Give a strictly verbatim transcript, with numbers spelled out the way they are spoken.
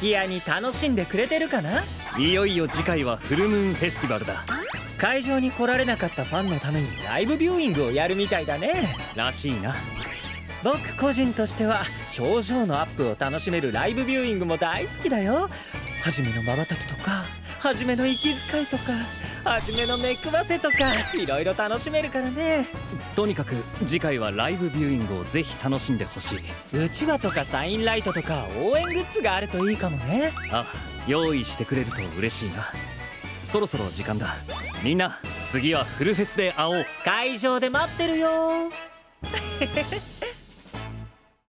きやに楽しんでくれてるかな。 いよいよ次回はフルムーンフェスティバルだ。 会場に来られなかったファンのためにライブビューイングをやるみたいだね。 らしいな。 僕個人としては表情のアップを楽しめるライブビューイングも大好きだよ。はじめのまばたきとか、はじめの息遣いとか、はじめの目くばせとか、いろいろ楽しめるからね。 とにかく次回はライブビューイングをぜひ楽しんでほしい。 うちわとかサインライトとか応援グッズがあるといいかもね。 あ、用意してくれると嬉しいな。そろそろ時間だ。みんな次はフルフェスで会おう。 会場で待ってるよ。